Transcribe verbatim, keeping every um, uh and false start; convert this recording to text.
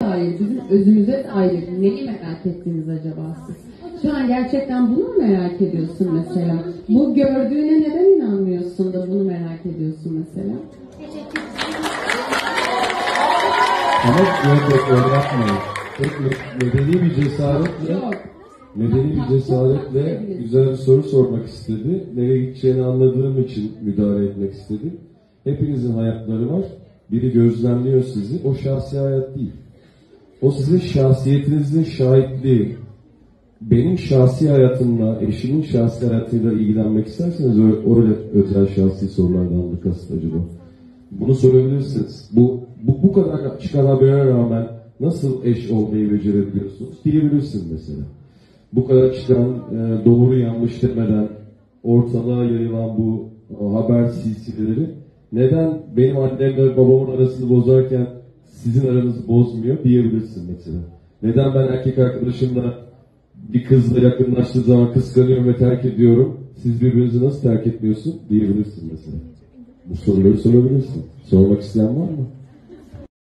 dair, bizim özümüze dair neyi merak ettiniz acaba siz? Şu an gerçekten bunu mu merak ediyorsun mesela? Bu gördüğüne neden inanmıyorsun da bunu merak ediyorsun mesela? Ama yok yok öyle yapmayın. Çok medeni bir cesaretle, Yok. medeni bir cesaretle güzel bir soru sormak istedi. Nereye gideceğini anladığım için müdahale etmek istedim. Hepinizin hayatları var. Biri gözlemliyor sizi. O şahsi hayat değil. O sizin şahsiyetinizin şahitliği. Benim şahsi hayatımla, eşimin şahsi hayatıyla ilgilenmek isterseniz öyle özel şahsi sorulardan mı kasıt acaba? Bunu sorabilirsiniz. Bu, bu, bu kadar çıkan habere rağmen nasıl eş olmayı becerebiliyorsunuz diyebilirsiniz mesela. Bu kadar çıkan e, doğru yanlış demeden ortalığa yayılan bu o haber silsileleri neden benim annemle babamın arasını bozarken sizin aranızı bozmuyor diyebilirsin mesela. Neden ben erkek arkadaşımla bir kızla yakınlaştığı zaman kıskanıyorum ve terk ediyorum, siz birbirinizi nasıl terk etmiyorsun diyebilirsin mesela. Bu soruları sorabilirsin. Sormak isteyen var mı?